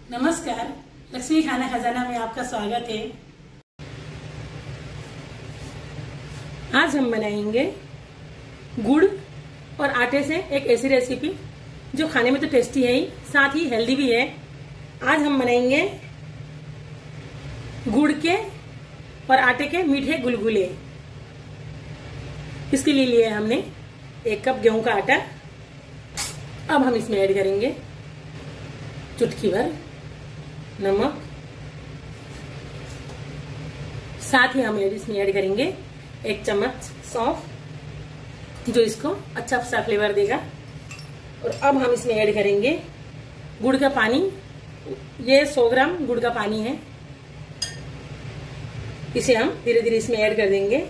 नमस्कार, लक्ष्मी खाना खजाना में आपका स्वागत है। आज हम बनाएंगे गुड़ और आटे से एक ऐसी रेसिपी जो खाने में तो टेस्टी है ही, साथ ही हेल्दी भी है। आज हम बनाएंगे गुड़ के और आटे के मीठे गुलगुले। इसके लिए लिया हमने 1 कप गेहूं का आटा। अब हम इसमें ऐड करेंगे चुटकी भर नमक, साथ ही हम इसमें ऐड करेंगे 1 चम्मच सौंफ जो इसको अच्छा सा फ्लेवर देगा। और अब हम इसमें ऐड करेंगे गुड़ का पानी। ये 100 ग्राम गुड़ का पानी है, इसे हम धीरे धीरे इसमें ऐड कर देंगे।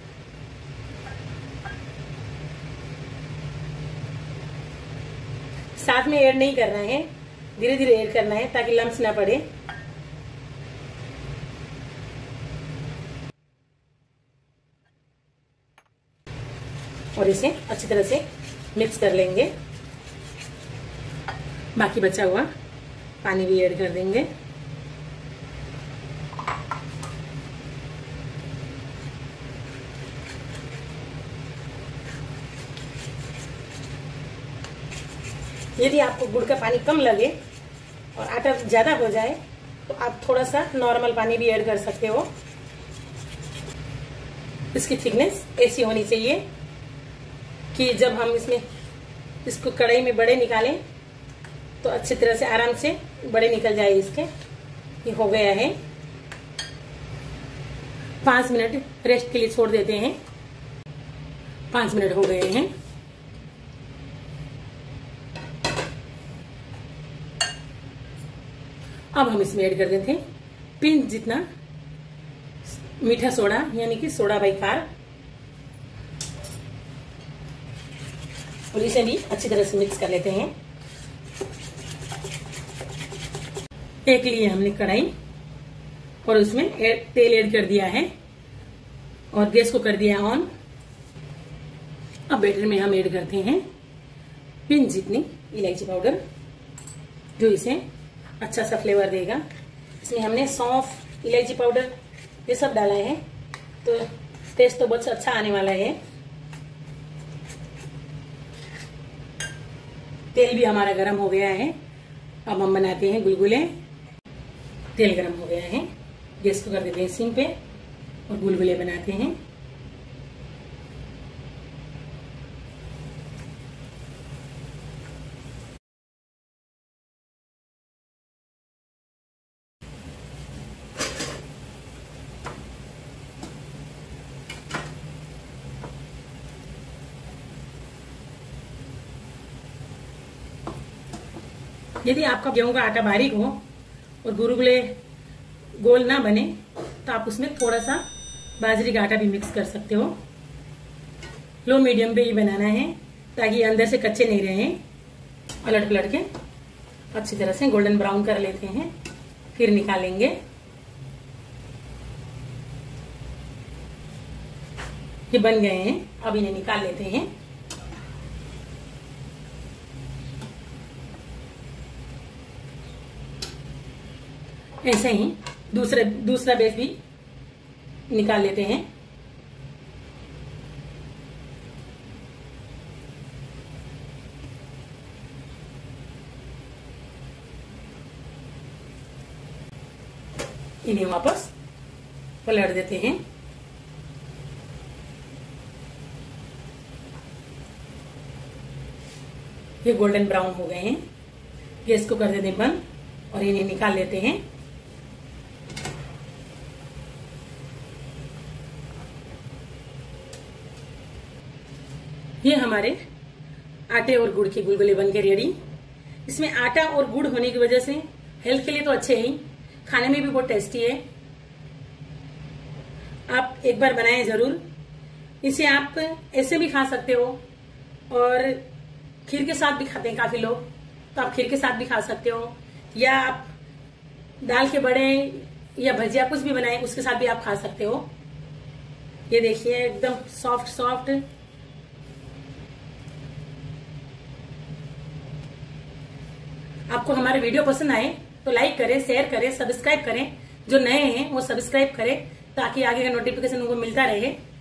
साथ में ऐड नहीं करना है, धीरे धीरे ऐड करना है ताकि लम्स ना पड़े। और इसे अच्छी तरह से मिक्स कर लेंगे। बाकी बचा हुआ पानी भी ऐड कर देंगे। यदि आपको गुड़ का पानी कम लगे और आटा ज्यादा हो जाए तो आप थोड़ा सा नॉर्मल पानी भी ऐड कर सकते हो। इसकी थिकनेस ऐसी होनी चाहिए कि जब हम इसको कढ़ाई में बड़े निकालें तो अच्छी तरह से आराम से बड़े निकल जाए इसके। ये हो गया है। 5 मिनट रेस्ट के लिए छोड़ देते हैं। 5 मिनट हो गए हैं। अब हम इसमें ऐड कर देते हैं पिंच जितना मीठा सोडा, यानी कि सोडा बाइकार। और इसे भी अच्छी तरह से मिक्स कर लेते हैं। एक लिए हमने कढ़ाई और उसमें तेल ऐड कर दिया है और गैस को कर दिया ऑन। अब बैटर में हम ऐड करते हैं पिंच जितनी इलायची पाउडर जो इसे अच्छा सा फ्लेवर देगा। इसमें हमने सौंफ, इलायची पाउडर ये सब डाला है तो टेस्ट तो बहुत अच्छा आने वाला है। तेल भी हमारा गरम हो गया है। अब हम बनाते हैं गुलगुले। तेल गरम हो गया है, गैस को कर देते हैं सिम पे और गुलगुले बनाते हैं। यदि आपका गेहूं का आटा बारीक हो और गुलगुले गोल ना बने तो आप उसमें थोड़ा सा बाजरी का आटा भी मिक्स कर सकते हो। लो मीडियम पे ही बनाना है ताकि अंदर से कच्चे नहीं रहे। पलट पलट के अच्छी तरह से गोल्डन ब्राउन कर लेते हैं, फिर निकालेंगे। ये बन गए हैं, अब इन्हें निकाल लेते हैं। ऐसे ही दूसरा बेस भी निकाल लेते हैं। इन्हें वापस पलट देते हैं। ये गोल्डन ब्राउन हो गए हैं। गैस को कर देते हैं बंद और इन्हें निकाल लेते हैं। ये हमारे आटे और गुड़ के गुलगुले बनके रेडी। इसमें आटा और गुड़ होने की वजह से हेल्थ के लिए तो अच्छे ही, खाने में भी बहुत टेस्टी है। आप एक बार बनाएं जरूर। इसे आप ऐसे भी खा सकते हो और खीर के साथ भी खाते हैं काफी लोग, तो आप खीर के साथ भी खा सकते हो, या आप दाल के बड़े या भजिया कुछ भी बनाएं उसके साथ भी आप खा सकते हो। ये देखिए एकदम सॉफ्ट सॉफ्ट। आपको हमारे वीडियो पसंद आए तो लाइक करें, शेयर करें, सब्सक्राइब करें। जो नए हैं वो सब्सक्राइब करें ताकि आगे का नोटिफिकेशन उनको मिलता रहे।